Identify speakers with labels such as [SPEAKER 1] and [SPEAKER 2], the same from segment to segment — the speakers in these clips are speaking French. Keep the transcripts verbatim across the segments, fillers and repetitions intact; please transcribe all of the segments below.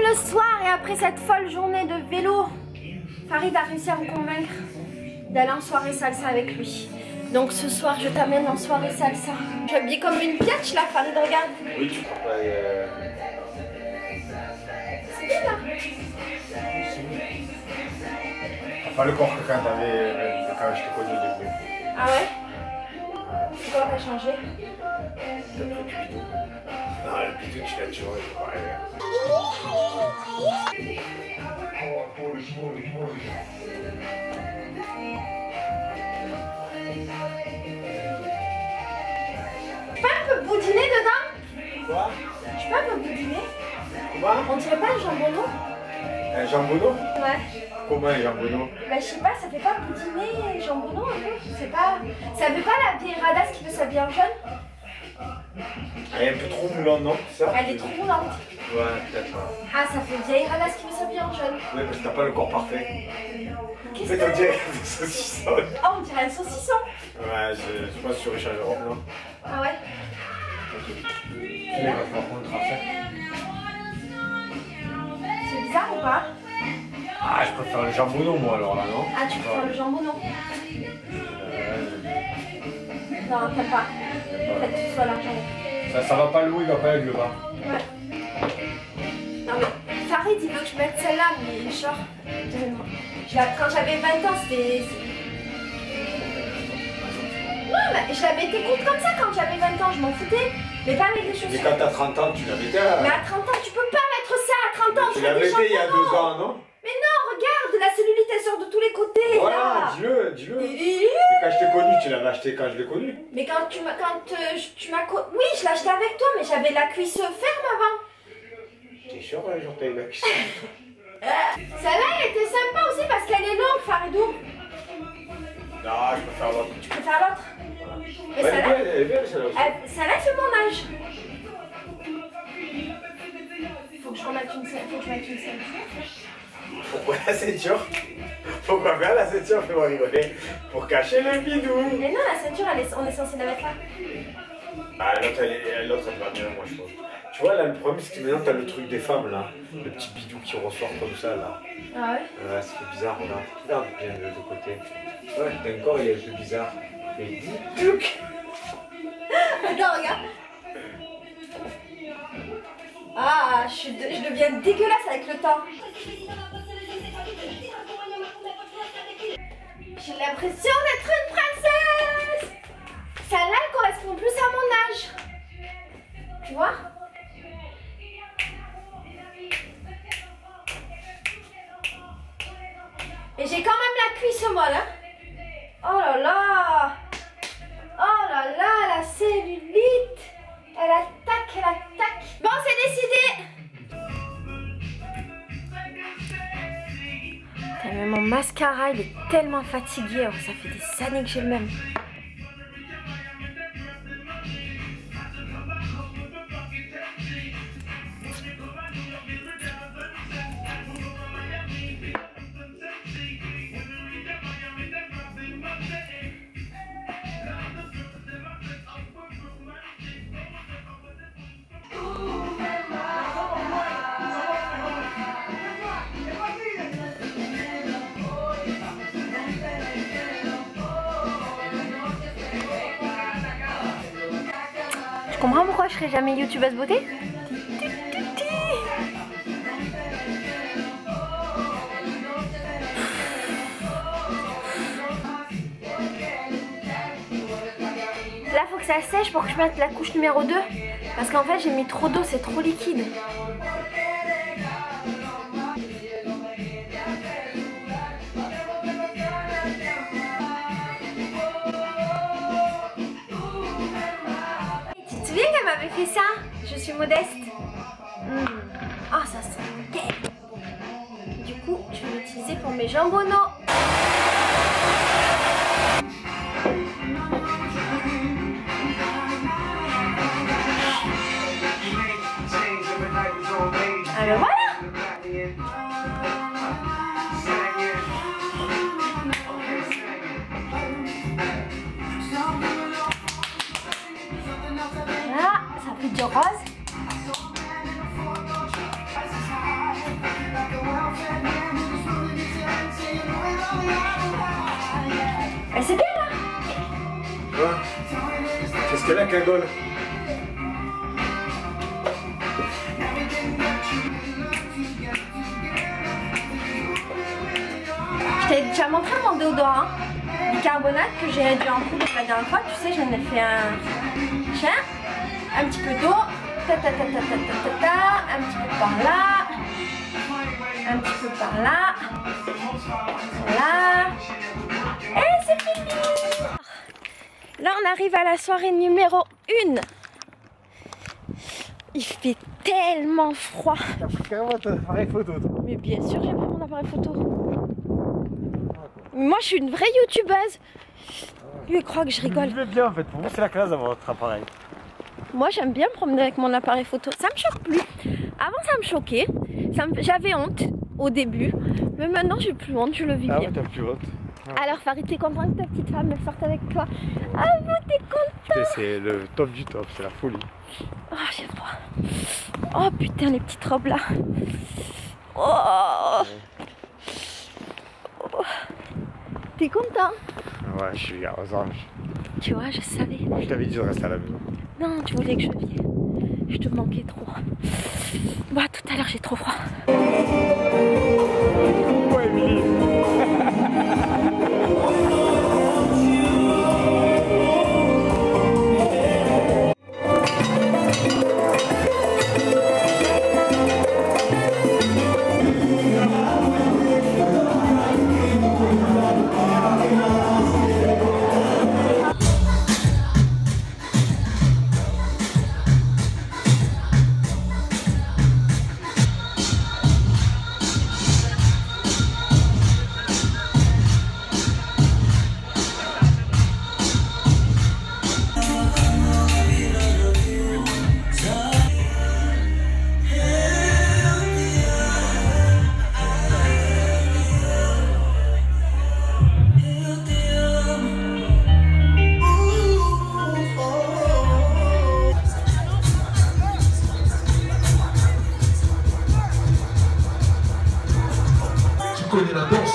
[SPEAKER 1] le soir et après cette folle journée de vélo, Farid a réussi à me convaincre d'aller en soirée salsa avec lui. Donc ce soir, je t'amène en soirée salsa. Je suis habillée comme une biatch là, Farid, regarde.
[SPEAKER 2] Oui, tu crois pas. Euh...
[SPEAKER 1] C'est bien là.
[SPEAKER 2] Pas le corps que quand t'avais. Quand je t'ai connu au début.
[SPEAKER 1] Ah ouais? Pourquoi t'as changé?
[SPEAKER 2] T'as pris du bidou. Non, le bidou, tu l'as toujours eu. Ouais.
[SPEAKER 1] Je peux un peu boudiner dedans?
[SPEAKER 2] Quoi?
[SPEAKER 1] Je peux un peu boudiner?
[SPEAKER 2] Quoi?
[SPEAKER 1] On dirait pas un jambonneau?
[SPEAKER 2] Un jambonneau?
[SPEAKER 1] Ouais.
[SPEAKER 2] Comment un jambonneau?
[SPEAKER 1] Bah je sais pas, ça fait pas boudiner jambonneau un peu? C'est pas... Ça fait pas la vieille radasse qui veut s'habiller en jaune?
[SPEAKER 2] Elle est un peu trop moulante, non? Ça?
[SPEAKER 1] Elle est trop moulante.
[SPEAKER 2] Ouais, peut-être.
[SPEAKER 1] Ah, ça fait vieille radasse qui veut s'habiller en jaune.
[SPEAKER 2] Ouais, parce que t'as pas le corps parfait. En
[SPEAKER 1] Qu'est-ce
[SPEAKER 2] fait,
[SPEAKER 1] que
[SPEAKER 2] on dirait des saucissons.
[SPEAKER 1] Oh, on dirait un saucisson.
[SPEAKER 2] Ouais, je, je pense sur Richard Europe, non?
[SPEAKER 1] Ah ouais?
[SPEAKER 2] Il va falloir prendre le tracé.
[SPEAKER 1] C'est bizarre ou pas?
[SPEAKER 2] Ah, je préfère le jambonneau, moi, alors là, non?
[SPEAKER 1] Ah, tu préfères le jambonneau?
[SPEAKER 2] Euh,
[SPEAKER 1] Non, t'aimes pas. Peut-être que ce soit l'argent.
[SPEAKER 2] ça, ça va pas le haut, il va pas avec le bas.
[SPEAKER 1] Ouais. Non mais, Farid, il veut que je mette celle-là, mais genre... donne-moi. Je la- Quand j'avais vingt ans, c'était... Non, mais je la mettais courte comme ça quand j'avais vingt ans, je m'en foutais. Mais pas avec des chaussures.
[SPEAKER 2] Mais quand t'as trente ans, tu la mettais là.
[SPEAKER 1] Mais à trente ans, tu peux pas mettre ça à trente ans.
[SPEAKER 2] Tu
[SPEAKER 1] fais
[SPEAKER 2] la
[SPEAKER 1] des
[SPEAKER 2] mettais il y a
[SPEAKER 1] jambonneaux.
[SPEAKER 2] deux ans, non?
[SPEAKER 1] Mais non, regarde, la cellulite elle sort de tous les côtés.
[SPEAKER 2] Voilà,
[SPEAKER 1] là.
[SPEAKER 2] dis-le, dis-le.
[SPEAKER 1] Et-
[SPEAKER 2] Mais quand je t'ai connu, tu l'avais acheté quand je l'ai connu.
[SPEAKER 1] Mais quand tu m'as... Quand euh, je- tu m'as... co- Oui, je l'ai acheté avec toi, mais j'avais la cuisse ferme avant.
[SPEAKER 2] T'es sûr, ouais, genre t'as eu la cuisse?
[SPEAKER 1] Celle-là, elle était sympa aussi parce qu'elle est longue, Faridou.
[SPEAKER 2] Non, je préfère l'autre.
[SPEAKER 1] Tu peux faire l'autre. Mais
[SPEAKER 2] Ouais, elle est
[SPEAKER 1] celle-là,
[SPEAKER 2] belle, elle est belle, celle-là aussi.
[SPEAKER 1] elle- celle-là, c'est mon âge. Faut que je remette une ceinture. Faut que je mette une ceinture.
[SPEAKER 2] Pourquoi la ceinture? Pourquoi faire la ceinture? Fais-moi rigoler. Pour cacher le bidou.
[SPEAKER 1] Mais non, la ceinture, elle est... on est censé la mettre là.
[SPEAKER 2] Ah, l'autre, elle, est- l'autre, elle va bien, moi, je pense. Tu vois, là, le problème, c'est que maintenant, t'as le truc des femmes, là. Le petit bidou qui ressort comme ça, là.
[SPEAKER 1] Ah ouais?
[SPEAKER 2] Ouais, c'est bizarre, regarde. Regarde bien de, de côté. Ouais, ton corps, il est un peu bizarre. Et bidouc.
[SPEAKER 1] Attends, regarde. Ah, je, suis de- je deviens dégueulasse avec le temps. J'ai l'impression d'être une princesse. Celle-là, elle correspond plus à mon âge. Tu vois? Et j'ai quand même la cuisse molle, hein. Oh là là. Oh là là, la cellulite. Elle attaque, elle attaque. Bon, c'est décidé. Putain, mais mon mascara, il est tellement fatigué. Oh, ça fait des années que j'ai le même. Je comprends pourquoi je serai jamais youtubeuse beauté. Là, faut que ça sèche pour que je mette la couche numéro deux. Parce qu'en fait, j'ai mis trop d'eau, c'est trop liquide. Tu te souviens qu'elle m'avait fait ça? Je suis modeste. Mmh. Oh, ça sent nickel. Du coup, je vais l'utiliser pour mes jambonneaux. Ah ben voilà. Voilà, ça fait du rose.
[SPEAKER 2] la cagole.
[SPEAKER 1] Je t'ai déjà montré mon déodorant bicarbonate que j'ai réduit en poudre la dernière fois. Tu sais, j'en ai fait un... Tiens, un petit peu d'eau. Ta, ta, ta, ta, ta, ta, ta, ta, un petit peu par là. Un petit peu par là. Voilà. Et c'est fini. Là, on arrive à la soirée numéro une. Il fait tellement froid.
[SPEAKER 2] T'as pris carrément ton appareil photo, toi.
[SPEAKER 1] Mais bien sûr, j'ai pris mon appareil photo. Moi, je suis une vraie youtubeuse. Lui, il croit que je rigole.
[SPEAKER 2] Je vais bien en fait. Pour moi, c'est la classe d'avoir votre appareil.
[SPEAKER 1] Moi, j'aime bien me promener avec mon appareil photo. Ça me choque plus. Avant, ça me choquait. Ça me... J'avais honte au début. Mais maintenant, j'ai plus honte. Je le vis
[SPEAKER 2] Ah
[SPEAKER 1] bien.
[SPEAKER 2] ouais, t'as plus honte. Ouais.
[SPEAKER 1] Alors, Farid, t'es content que ta petite femme elle sorte avec toi? Ah, vous, t'es content?
[SPEAKER 2] C'est le top du top. C'est la folie.
[SPEAKER 1] Oh, j'ai froid. Oh, putain, les petites robes là. Oh. Oh. T'es content?
[SPEAKER 2] Ouais, je suis aux anges.
[SPEAKER 1] Tu vois, je savais.
[SPEAKER 2] Je t'avais dit de rester à la maison.
[SPEAKER 1] Non, tu voulais que je vienne. Je te manquais trop. Bah, tout à l'heure, j'ai trop froid.
[SPEAKER 2] Ouais, Émilie.
[SPEAKER 3] Connais la danse.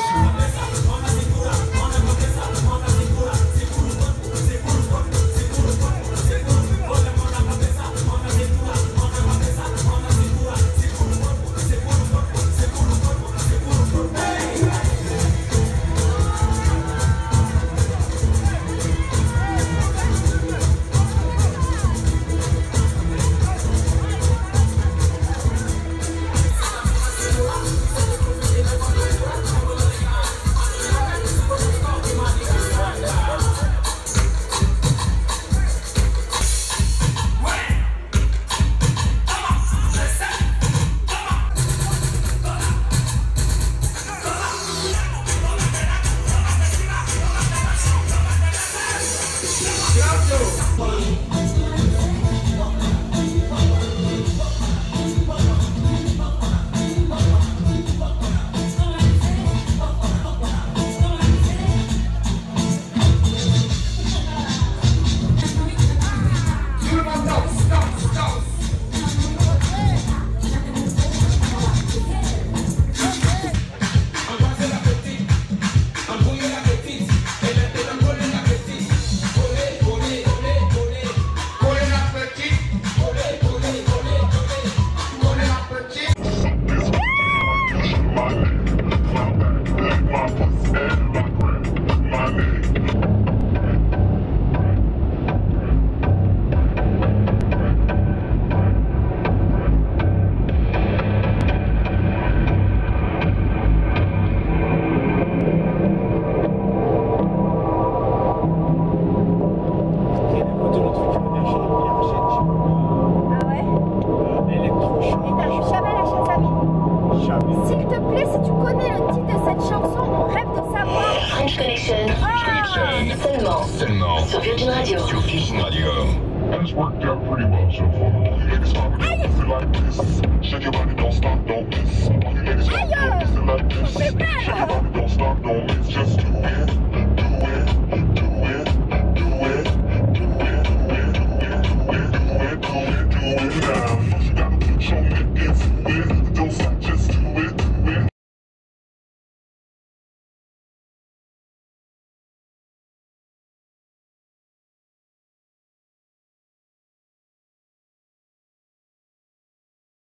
[SPEAKER 4] Seulement sur Virgin Radio. Sur Virgin Radio.
[SPEAKER 3] And it's worked out pretty well so far. Next time, if you like this, shake your body, don't stop, don't